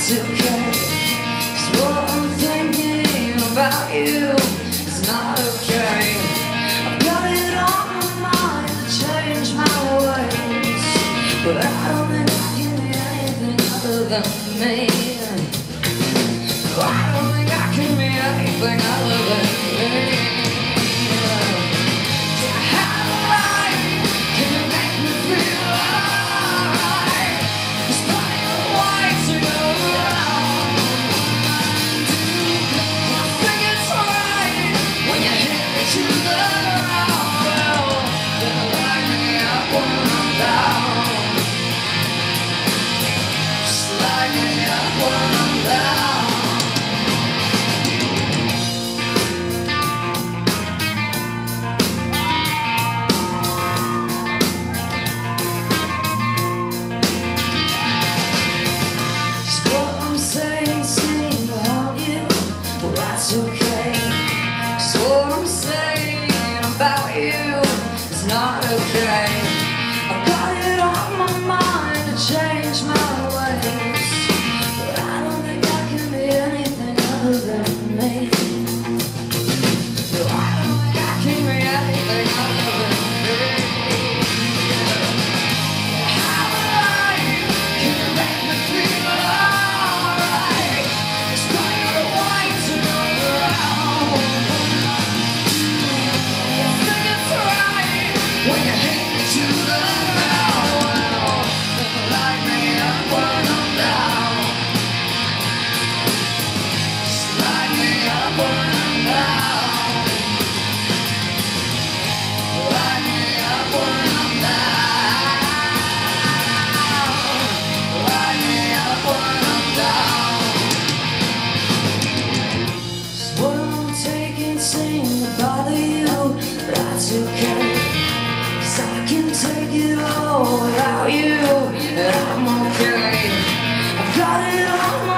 that's okay. 'Cause what I'm thinking about you is not okay. I've got it on my mind to change my ways, but I don't think I can be anything other than me. I don't think I can be anything other than me. That's okay. 'Cause what I'm saying about you is not okay. I've got it on my mind to change my ways, but I don't think I can be anything other than me. No, I don't think I can be anything other than me. How alive can you make me feel alright? It's not your white to know. When you hit me to the ground, light me up when I'm down. Just light me up when I'm down. Light me up when I'm down. Light me up when I'm down. Just what I'm taking seems to bother you, but that's okay. I can take it all without you, and I'm okay. I've got it on